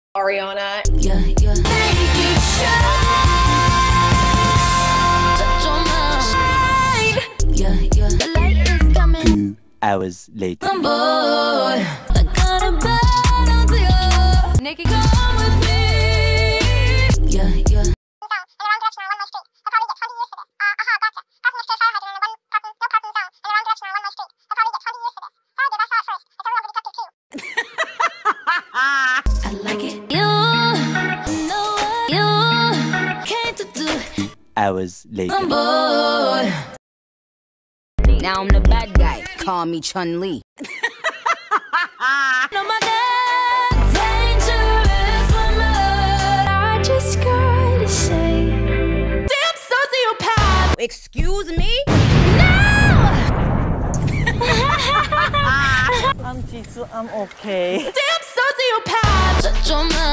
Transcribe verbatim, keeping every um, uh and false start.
ARIANA. Yeah, yeah. Make it shine. Touch your mind. Yeah, yeah. The light is coming. Two hours later. Come boy, I got a battle to you. Nikki, come with me. Yeah, yeah. I like it. You know what you came to do. Hours later. Come boy. Now I'm the bad guy. Call me Chun-Li. No, my dad, dangerous woman. I just gotta say, damn sociopath. Excuse me? No! I'm Jisoo, I'm okay. Damn sociopath. Shut your mouth.